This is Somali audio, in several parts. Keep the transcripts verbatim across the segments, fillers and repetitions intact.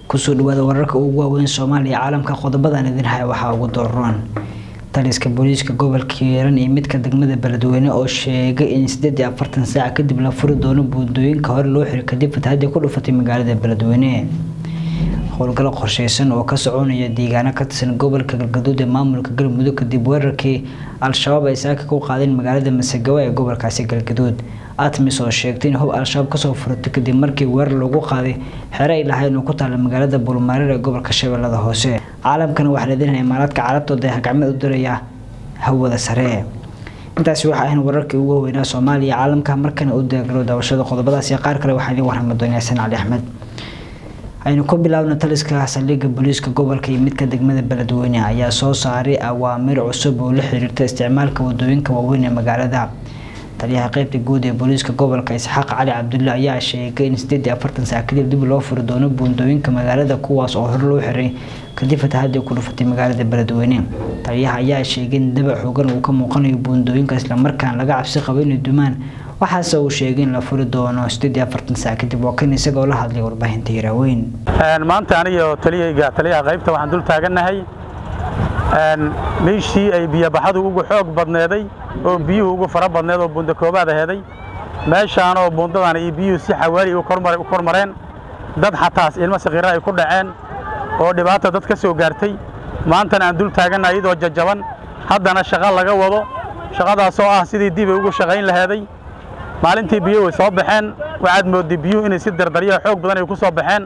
kusoo dhawaada wararka ugu waaweyn Soomaaliya caalamka qodobadan idin hay waxa ugu dooran taliska booliiska gobolka Hiiraan iyo midka degmada Beledweyne oo sheegay in siddeed iyo afartan saac kadib la furi doono buundooyinka hore loo xiray kadib fatahaadii ku dhufatay magaalada Beledweyne howlgal qorsheysan oo ka soconaya deegaano ka tirsan gobolka Galgaduud ee maamulka Galmudug kadib weerarkii al-shabaab ay saaka ku qaadeen magaalada Masagawa ee gobolkaasi Galgaduud atmis oo sheegtay in hub al-shabaab ka soo furtay kadib markii weerar lagu qaaday xero ay lahayn oo ku taal magaalada Bulmareer ee gobolka Shabeellada Hoose caalamkana waxa la leeyahay imaaraadka carabta oo dayax-gacmeed u diraya hawada sare intaas waxa ay wararkii ugu weynaa Soomaaliya caalamka markana u deegaano daawashada qodobadaas iyo qaar kale waxa ay warama doonayaan San Ali Axmed aynu ku bilaabno taliska saldhigga booliiska gobolka iyo midka degmada Beledweyne ayaa soo saaray awaamir cusub oo la xiriirta isticmaalka wadooyinka waaweyn ee magaalada taliyaha qaybta guud ee booliiska gobolka Isxaaq Cali Cabdulle ayaa sheegay in siddeed iyo afartan saac kadib dib loo furi doono buundooyinka magaalada kuwaas oo hor loo xiray kadib fatahaadii ku dhufatay magaalada Beledweyne taliyaha ayaa sheegay in daba xoogan uu ka muuqanayo buundooyinka isla markaan laga cabsi qabo in dumaan waxaase uu sheegay in la furi doono siddeed iyo afartan saac kadib oo kan isagoo la hadlay warbaahinta Hiiraaweyn maanta aniga taliyayga taliyaha qaybta waxaan dul taaganahay aan meeshii ay biyo baxadu ugu xoog badneeday oo biyuhu ugu fara badneed oo buunda koobaad aheeday meeshaan oo buundadan iyo biyuhu si xawaari u kormareen u kormareen dad xataas ilma saqiira ay ku dhaceen oo dhibaato dad ka soo gaartay maanta aan dul taaganahay iyadoo jajaban haddana shaqo laga wado shaqadaas oo ah sidii dib ugu shaqayn lahayd maalintii biyo way soo baxeen waxaad mooday biyo inay si dardariyo xoog badan ay ku soo baxeen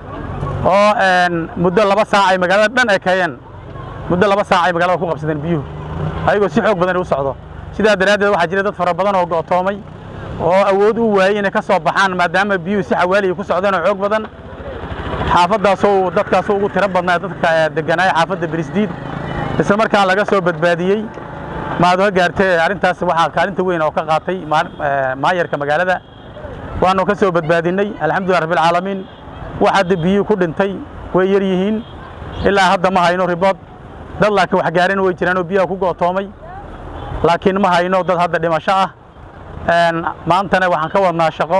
oo aan muddo laba saac ay magaalada dhan ay kayeen muddo laba saac ay magaalada ku qabsadeen biyo ayagoo si xoog badan u socdo sida daraadeed waxa jira dad fara badan oo go'toomay oo awood u waayay inay ka soo baxaan maadaama biyo si xawaali ku socdaan oo xoog badan xaafadaas oo dadkaas ugu tiro badnaa dadka deganaa xaafada Beresdiid isla markaan laga soo badbaadiyay maadaama gaartay arintaas waxa kaalinta weyn oo ka qaatay maayarka magaalada waanu ka soo badbaadinay alxamdulillaah rabbil caalamiin waxa biyo ku dhintay way yar yihiin ilaa hadda ma hayno ribood dad laakiin wax gaarin way jiraan oo biyo ku go'toomay laakiin ma hayno dad hadda dhimasho ah een maantana waxaan ka wadnaa shaqo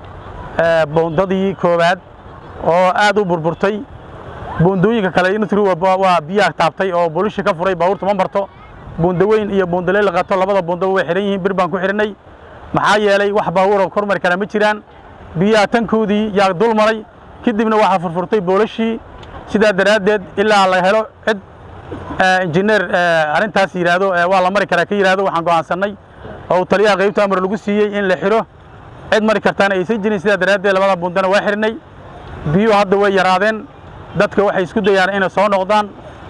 ee buundadii koobaad oo aad u burburtay buundooyinka kale inuu tiri waa biyo taabtay oo booliska ka furay baabuurta ma marto buunda weyn iyo buunda leel qato labada buunda way xiran yihiin bir baan ku xirinay maxaa yeelay wax baabuur oo kormar kara ma jiraan biyo tankoodii yaa dul maray kadibna waxa furfurtay booliskii sida daraadeed ilaa la helo cid engineer arintaas yiraahdo waa la mari karaa ka yiraahdo waxaan go'aansanay oo taliyaha qaybta amar lagu siiyay in la xiro cid mari kartaana aysan jirin sida daraadeed labada buundana waa xirnay biyo hadda way yaraadeen dadka waxay isku dayaan inay soo noqdaan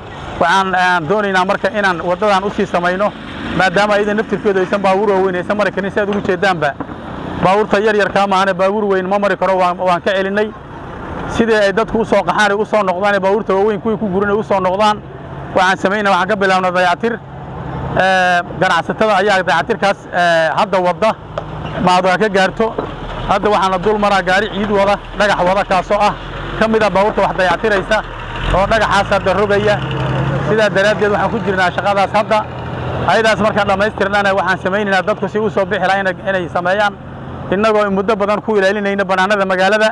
waxaan doonaynaa marka inaan wadadan u sii sameeyno maadaama ay naftirkeedu aysan baabuur weyn aysan mari karin si aad ugu jeedaanba baabuurta yar yar ka maahane baabuur weyn ma mari karo waan ka celinay sidii ay dadku u soo qaxaan u soo noqdaan baabuurta weyn kuwii ku gurinay u soo noqdaan waxaan sameeynaa waxaan ka bilaabnaa dayactir ee ganacsatada ayaa dayactirkaas hadda wada maadaama ka gaarto hadda waxaan dul maraa gaari ciid wada dhagax wada kaasoo ah kamida baabuurta wax dayactiraysa oo dhagaxaas hadda rogaya sida daraadeed waxaan ku jirnaa shaqadaas hadda ayadaas markaan dhamaystirnana waxaan sameeynaa dadku si u soo bixi lahayn inay sameeyaan inagoo muddo badan ku ilaalinayna banaanada magaalada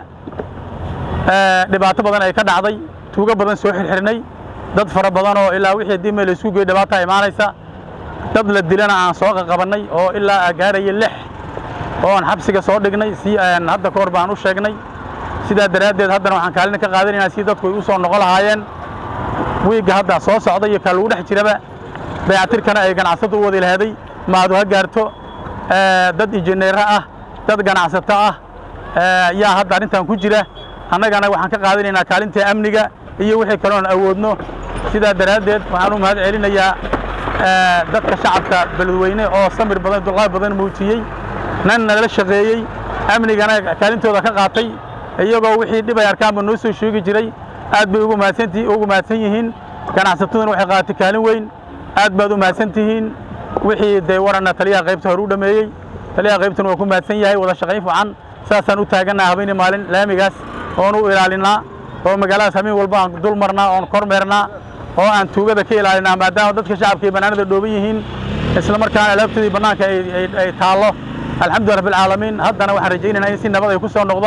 ee dhibaato badan ay ka dhacday tuuga badan soo xirxirnay dad fara badan oo ilaa wixii diimay la isku geey dhibaato ay imaanaysa dad la dilana aan soo qabanay oo ilaa gaaraya lix oo aan xabsiga soo dhignay si aan hadda koor baan u sheegnay sida daraadeed haddana waxaan kaalin ka qaadanaynaa si dadku ay u soo noqon lahaayeen wiiga hadda soo socday iyo kala dhex jiraba dayactirkana ay ganacsatadu u wadi lahaday maadu ha gaarto ee dad engineer ah dad ganacsato ah ee yaa hadda arintan ku jira annagana waxaan ka qaadanaynaa kaalinta amniga iyo wixii kale oo awoodno sida daraadeed waxaan u mahad celinayaa ee dadka shacabka Beledweyne oo samir badan dulqaad badan muujiyay nan nala shaqeeyay amnigana kaalintooda ka qaatay iyagoo wixii dhib ay arkaan noo soo sheegi jiray aad bay ugu mahadsantii ugu mahadsan yihiin ganacsataduna waxay qaatay kaalin weyn aad baad u mahadsantihiin wixii day warana taliyaha qaybta hor u dhameeyay taliyaha qaybtuna waa ku mahadsan yahay wada shaqayn fiican saasaan u taaganahay habeen maalin laamigaas oo u ilaalinaa oo magaalada habeen walba aan dul marnaa oo kormeernaa oo aan tuugada ka ilaalinaa maadaama dadka shacabka ee banaanada dhooban yihiin isla markaana alaabtooda banaanka ay ay taalo alxamdulillaah rabbil caalamiin haddana waxaan rajaynaynaa in si nabad ay ku soo noqdaan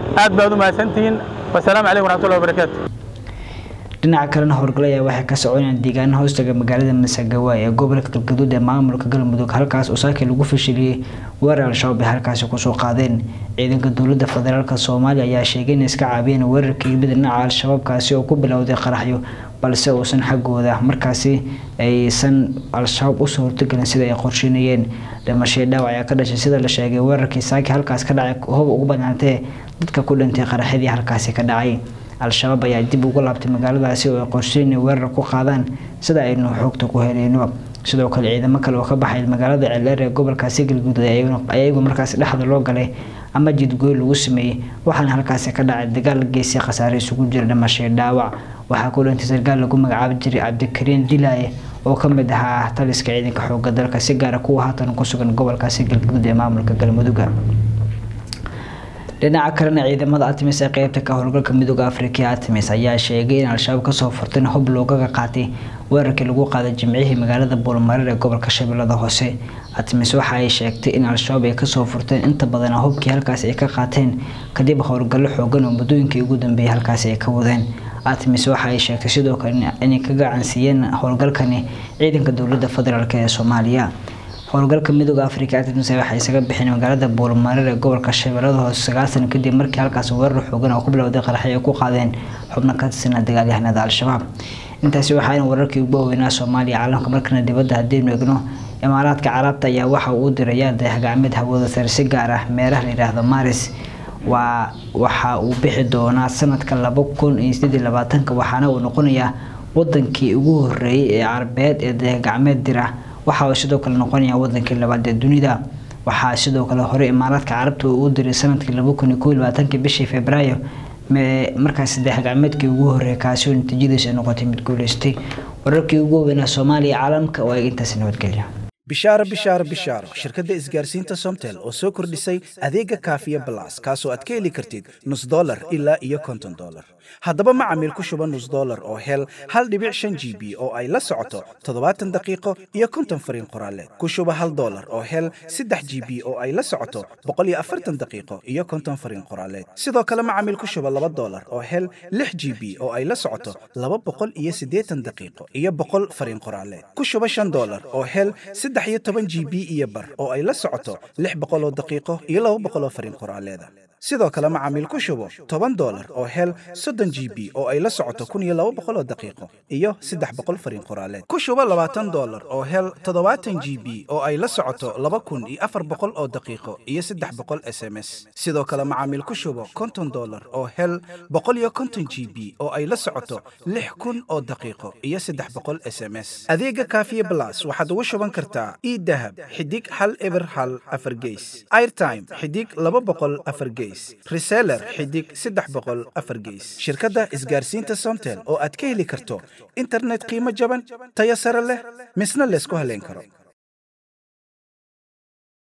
aad baad u mahadsantihiin wasalaamu calaykum waraxmatullahi wabarakaatu dhinaca kalena howlgalaya waxay ka soconayaan deegaano hoostaga magaalada Masagawa ee gobolka Galgaduud ee maamulka Galmudug halkaas oo saakay lagu fashiliyay weerar al-shabaab halkaas ku soo qaadeen ciidanka dowladda federaalka Soomaaliya ayaa sheegay in iska caabiyeen weerarkii dhinaca al-shabaab kaasi oo ku bilowday qaraxyo balse uusan xaggooda markaasi aysan al-shabaab u soo hortagalin sida ay qorsheynayeen dhimasho dhaawac ayaa ka dhashay sida la sheegay weerarkii saakay halkaas ka dhacay hoob ugu badnaatay dadka ku dhintay qaraxyadii halkaas ka dhacay al-shabaab ayaa dib ugu laabtay magaaladaasi oo ay qorsheynay weerar ku qaadaan sida ay noo xogta ku helayno sidoo kale ciidamo kale oo ka baxay magaalada Celeer ee gobolkaasi Galgaduud ayagu markaas dhexda loo galay ama jidgooy lagu sameeyay waxaana halkaas ka dhacay dagaal geesi khasaare isugu jira dhimasho dhaawac waxa ku dhintay sargaal lagu magacaabo jiray Cabdikariin Dilaaye oo ka mid ahaa taliska ciidanka xoogga dalka si gaar ah kuwa haatan ku sugan gobolkaasi Galgaduud ee maamulka Galmudug dhinaca kalena ciidamada ATMIS ee qaybta ka howlgalka midowga Afrika ATMIS ayaa sheegay in al-shabaab ka soo furteen hub looga qaatay weerarkii lagu qaaday jimcihii magaalada Buulamareer ee gobolka Shabeellada Hoose ATMIS waxa ay sheegtay in al-shabaab ay ka soo furteen inta badan hubkii halkaas ay ka qaateen kadib howlgallo xoogan oo muddooyinkii ugu dambeeyay halkaas ay ka wadeen ATMIS waxa ay sheegtay sidoo kale in ay ka gacansiiyeen howlgalkani ciidanka dowladda federaalka ee Soomaaliya howlgalka midowga Afrika ATMIS waxay isaga bixin magaalada Buulamareer ee gobolka Shabeellada Hoose sagaashan kadib markii halkaas weerar xoogan oo ku bilowday qaraxyo ku qaadeen xubno ka tirsan dagaalyahanada al-shabaab intaasi waxaa wararkii ugu weynaa Soomaaliya caalamka markana dibadda hadii eegno Imaaraadka Carabta ayaa waxa uu dirayaa dayax-gacmeed hawada sare si gaar ah meeraha la yiraahdo Maris waa waxa uu bixi doonaa sanadka laba kun iyo siddeed iyo labaatan waxaana uu noqonayaa wadankii ugu horeeyay ee Carabeed ee dayax-gacmeed dira waxa uu sidoo kale noqonayaa wadankii labaad ee dunida waxa sidoo kale hore Imaaraadka Carabta uu diray sanadkii laba kun iyo kow iyo labaatan bishii Febraayo markaas dayax-gacmeedkii ugu horeeyay kaasi oo natiijadiisa noqotay mid guuleystay wararkii ugu weynaa Soomaaliya caalamka oo ay intaas nabadgelyo bishaaro bishaaro bishaaro shirkadda isgaarsiinta Somtel oo soo kordhisay adeega Kaafiya Plus kaasoo aad ka heli kartid nus dollar ilaa iyo konton dollar haddaba macaamiil ku shuba nus dollar oo hel hal dhibic shan G B oo ay la socoto toddobaatan daqiiqo iyo konton fariin qoraaleed ku shuba hal dollar oo hel saddex G B oo ay la socoto boqol iyo afartan daqiiqo iyo konton fariin qoraaleed sidoo kale macaamiil ku shuba laba dollar oo hel lix G B oo ay la socoto laba boqol iyo siddeetan daqiiqo iyo boqol fariin qoraaleed ku shuba shan dollar oo hel saddex iyo toban G B iyo bar oo ay la socoto lix boqol oo daqiiqo iyo laba boqol oo fariin qoraaleed sidoo kale macaamiil ku shubo toban dollar oo hel soddon G B oo ay la socoto kun iyo laba boqol oo daqiiqo iyo saddex boqol fariin qoraaleed ku shubo labaatan dollar oo hel toddobaatan G B oo ay la socoto laba kun iyo afar boqol oo daqiiqo iyo saddex boqol S M S sidoo kale macaamiil ku shubo konton dollar oo hel boqol iyo konton G B oo ay la socoto lix kun oo daqiiqo iyo saddex boqol S M S adeega Kaafiya Plus waxaad ugu shuban kartaa e-dahab xidig hal eber hal afar gees airtime xidig laba boqol afar gees reseller xidig saddex boqol afar gees shirkadda isgaarsiinta Somtel oo aad ka heli karto internet qiimo jaban tayo sare leh misna la isku haleyn karo.